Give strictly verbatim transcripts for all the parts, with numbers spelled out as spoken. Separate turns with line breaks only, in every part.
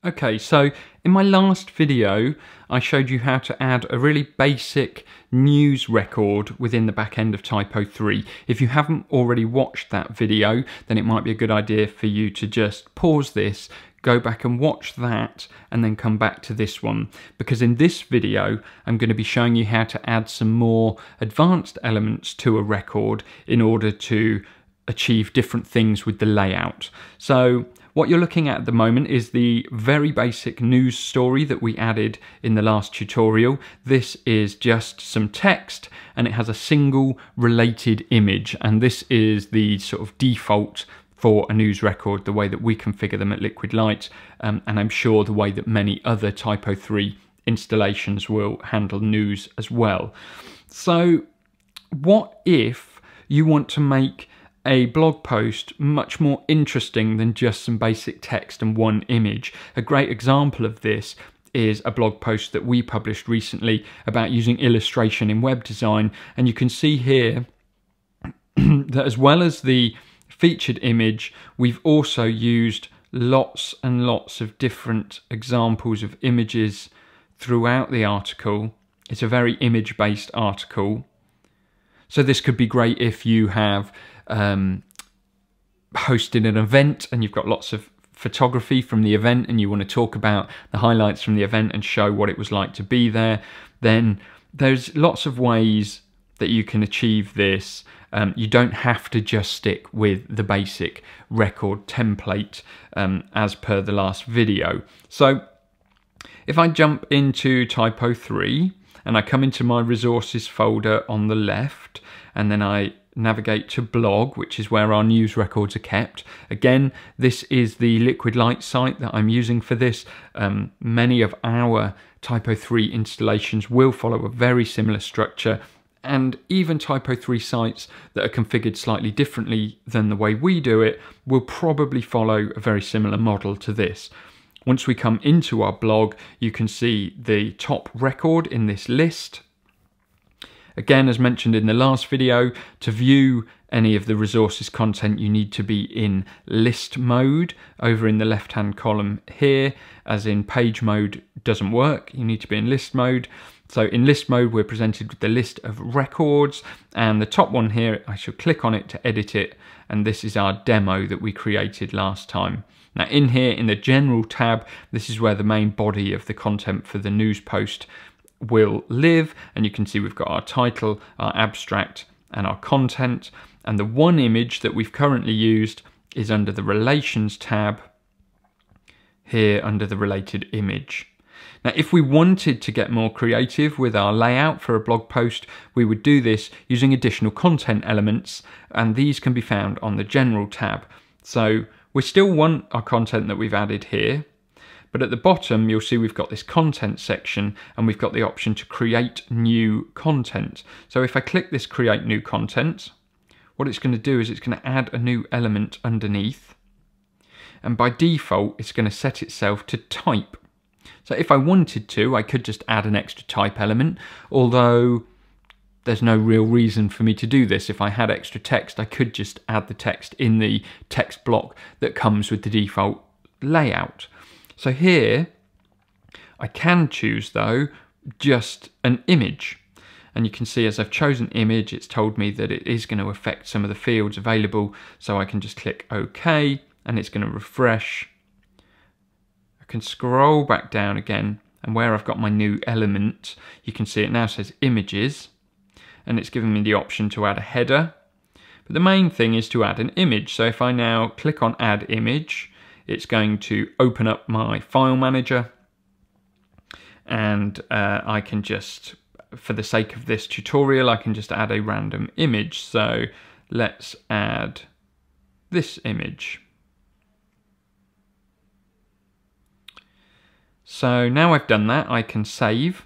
Okay, so in my last video, I showed you how to add a really basic news record within the back end of typo three. If you haven't already watched that video, then it might be a good idea for you to just pause this, go back and watch that, and then come back to this one. Because in this video, I'm going to be showing you how to add some more advanced elements to a record in order to achieve different things with the layout. So what you're looking at at the moment is the very basic news story that we added in the last tutorial. This is just some text and it has a single related image, and this is the sort of default for a news record, the way that we configure them at Liquid Light, um, and I'm sure the way that many other typo three installations will handle news as well. So what if you want to make a blog post much more interesting than just some basic text and one image? A great example of this is a blog post that we published recently about using illustration in web design, and you can see here that as well as the featured image, we've also used lots and lots of different examples of images throughout the article. It's a very image-based article, so this could be great if you have Um, hosted an event and you've got lots of photography from the event and you want to talk about the highlights from the event and show what it was like to be there. Then there's lots of ways that you can achieve this. Um, you don't have to just stick with the basic record template um, as per the last video. So if I jump into typo three and I come into my resources folder on the left, and then I navigate to blog, which is where our news records are kept. Again, this is the Liquid Light site that I'm using for this. Um, many of our typo three installations will follow a very similar structure, and even typo three sites that are configured slightly differently than the way we do it will probably follow a very similar model to this. Once we come into our blog, you can see the top record in this list. Again, as mentioned in the last video, to view any of the resources content, you need to be in list mode over in the left-hand column here, as in page mode doesn't work. You need to be in list mode. So in list mode, we're presented with the list of records, and the top one here, I shall click on it to edit it, and this is our demo that we created last time. Now in here, in the general tab, this is where the main body of the content for the news post will live, and you can see we've got our title, our abstract, and our content, and the one image that we've currently used is under the relations tab here under the related image. Now if we wanted to get more creative with our layout for a blog post, we would do this using additional content elements, and these can be found on the general tab. So we still want our content that we've added here, but at the bottom, you'll see we've got this content section, and we've got the option to create new content. So if I click this create new content, what it's going to do is it's going to add a new element underneath. And by default, it's going to set itself to type. So if I wanted to, I could just add an extra type element, although there's no real reason for me to do this. If I had extra text, I could just add the text in the text block that comes with the default layout. So here, I can choose though, just an image. And you can see as I've chosen image, it's told me that it is going to affect some of the fields available. So I can just click OK, and it's going to refresh. I can scroll back down again, and where I've got my new element, you can see it now says images, and it's giving me the option to add a header. But the main thing is to add an image. So if I now click on add image, it's going to open up my file manager, and uh, I can just, for the sake of this tutorial, I can just add a random image. So let's add this image. So now I've done that, I can save.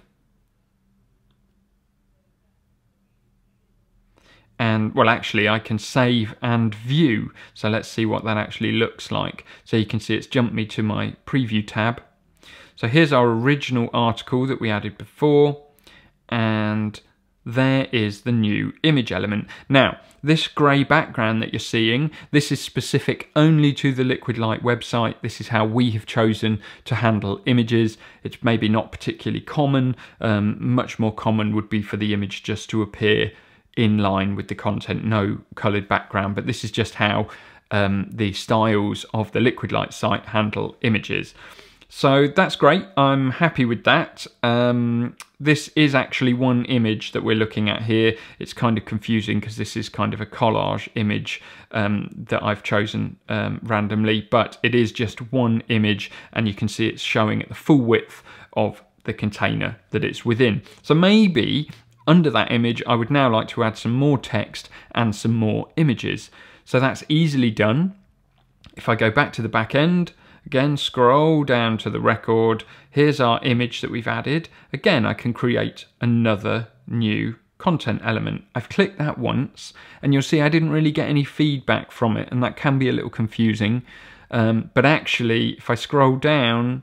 And well, actually I can save and view. So let's see what that actually looks like. So you can see it's jumped me to my preview tab. So here's our original article that we added before, and there is the new image element. Now, this grey background that you're seeing, this is specific only to the Liquid Light website. This is how we have chosen to handle images. It's maybe not particularly common. Um, much more common would be for the image just to appear in line with the content, no coloured background, but this is just how um, the styles of the Liquid Light site handle images. So that's great, I'm happy with that. Um, this is actually one image that we're looking at here. It's kind of confusing because this is kind of a collage image um, that I've chosen um, randomly, but it is just one image and you can see it's showing at the full width of the container that it's within. So maybe under that image I would now like to add some more text and some more images. So that's easily done. If I go back to the back end, again, scroll down to the record. Here's our image that we've added. Again, I can create another new content element. I've clicked that once and you'll see I didn't really get any feedback from it, and that can be a little confusing. Um, but actually, if I scroll down,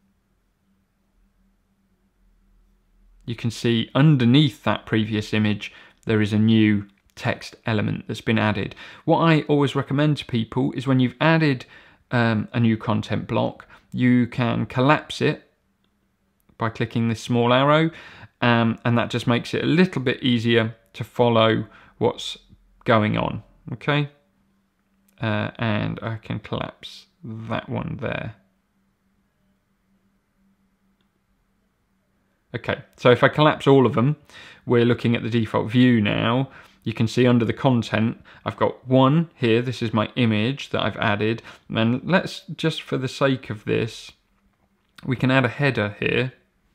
you can see underneath that previous image, there is a new text element that's been added. What I always recommend to people is when you've added Um, a new content block, you can collapse it by clicking this small arrow, um, and that just makes it a little bit easier to follow what's going on. Okay, uh, and I can collapse that one there. Okay, so if I collapse all of them, we're looking at the default view now. You can see under the content, I've got one here. This is my image that I've added. And let's, just for the sake of this, we can add a header here.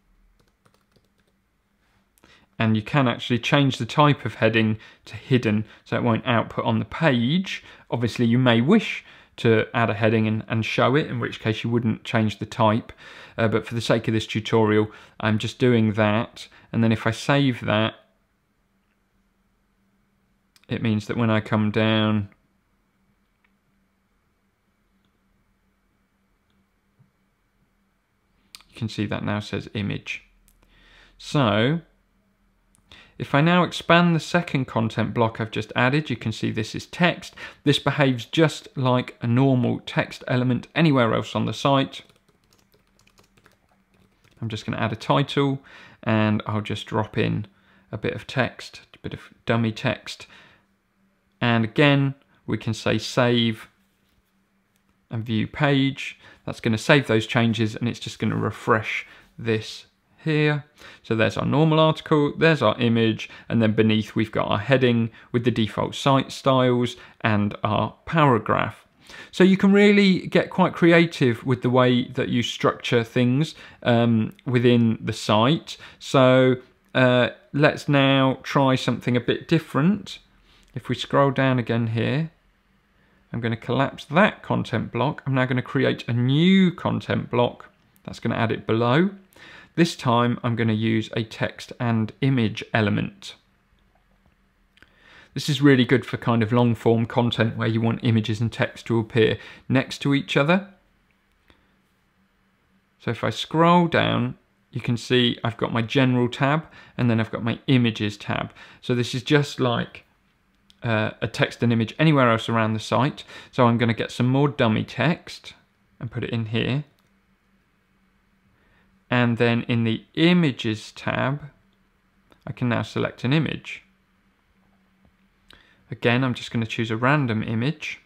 And you can actually change the type of heading to hidden so it won't output on the page. Obviously, you may wish to add a heading and, and show it, in which case you wouldn't change the type. Uh, but for the sake of this tutorial, I'm just doing that. And then if I save that, it means that when I come down, you can see that now says image. So if I now expand the second content block I've just added, you can see this is text. This behaves just like a normal text element anywhere else on the site. I'm just going to add a title and I'll just drop in a bit of text, a bit of dummy text. And again, we can say save and view page. That's going to save those changes and it's just going to refresh this here. So there's our normal article, there's our image, and then beneath we've got our heading with the default site styles and our paragraph. So you can really get quite creative with the way that you structure things um, within the site. So uh, let's now try something a bit different. If we scroll down again here, I'm going to collapse that content block. I'm now going to create a new content block. That's going to add it below. This time I'm going to use a text and image element. This is really good for kind of long form content where you want images and text to appear next to each other. So if I scroll down, you can see I've got my general tab and then I've got my images tab. So this is just like Uh, a text and image anywhere else around the site. So I'm going to get some more dummy text and put it in here. And then in the images tab, I can now select an image. Again, I'm just going to choose a random image.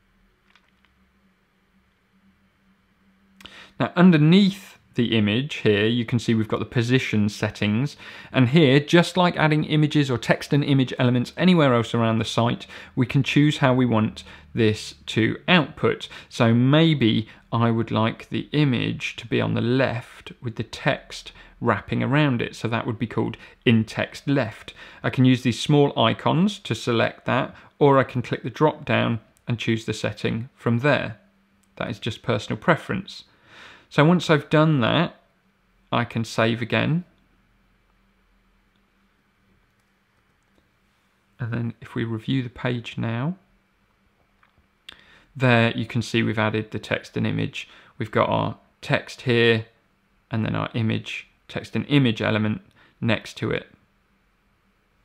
Now underneath the image here, you can see we've got the position settings, and here, just like adding images or text and image elements anywhere else around the site, we can choose how we want this to output. So maybe I would like the image to be on the left with the text wrapping around it, so that would be called in text left. I can use these small icons to select that, or I can click the drop down and choose the setting from there. That is just personal preference. So once I've done that, I can save again. And then if we review the page now, there you can see we've added the text and image. We've got our text here and then our image, text and image element next to it.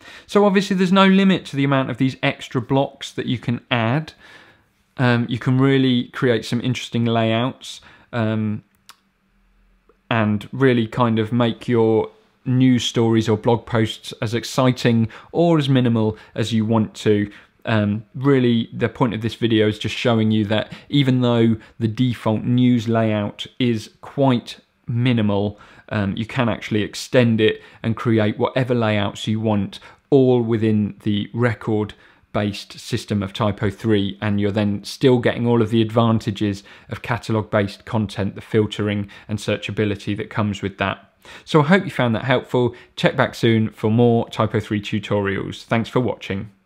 So obviously there's no limit to the amount of these extra blocks that you can add. Um, you can really create some interesting layouts um, and really kind of make your news stories or blog posts as exciting or as minimal as you want to. Um, really, the point of this video is just showing you that even though the default news layout is quite minimal, um, you can actually extend it and create whatever layouts you want, all within the record based system of typo three, and you're then still getting all of the advantages of catalog based content, the filtering and searchability that comes with that. So I hope you found that helpful. Check back soon for more typo three tutorials. Thanks for watching.